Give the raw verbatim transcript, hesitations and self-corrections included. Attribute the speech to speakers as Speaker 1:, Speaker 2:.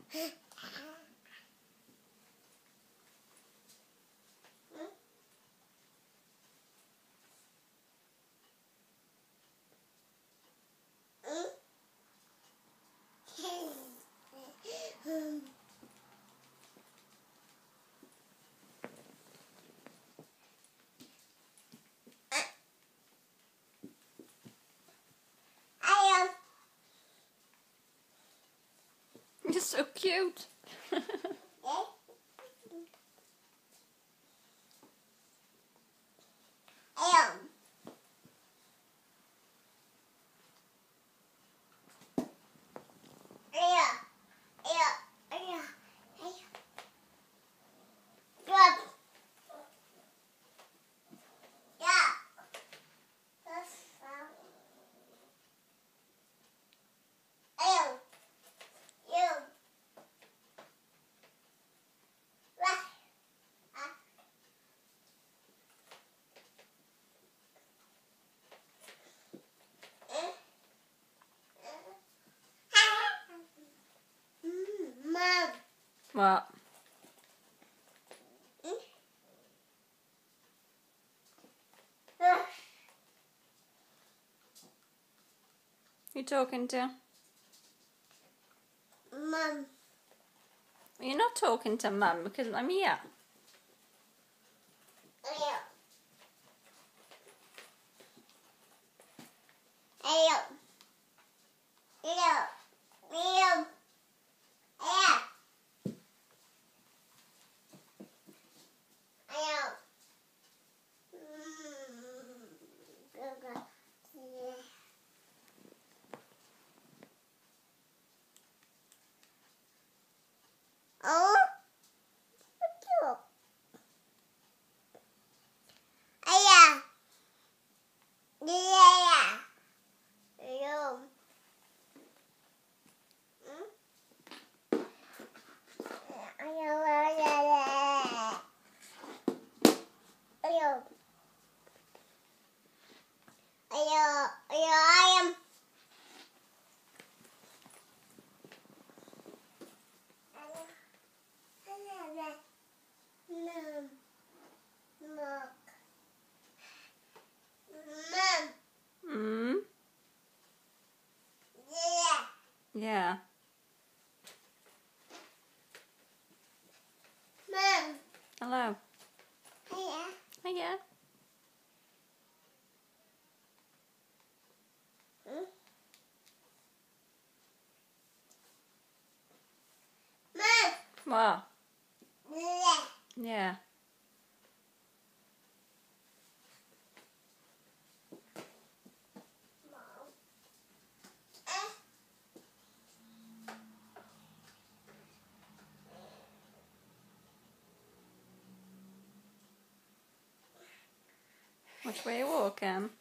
Speaker 1: You're so cute. What? You talking to?
Speaker 2: Mum.
Speaker 1: You're not talking to Mum because I'm here.
Speaker 2: Ayo. Ayo. Ayo. Ayo. Ayo. Ayo. Oh. Ayo. Yeah. Ayo. Ayo. Ayo. Ayo. Ayo. Ayam. Mom. Mom. Mom.
Speaker 1: Hmm?
Speaker 2: Yeah.
Speaker 1: Yeah.
Speaker 2: Mom.
Speaker 1: Hello.
Speaker 2: Hiya.
Speaker 1: Hiya.
Speaker 2: Hmm? Mom.
Speaker 1: What?
Speaker 2: Yeah.
Speaker 1: Yeah. Which way are you walking?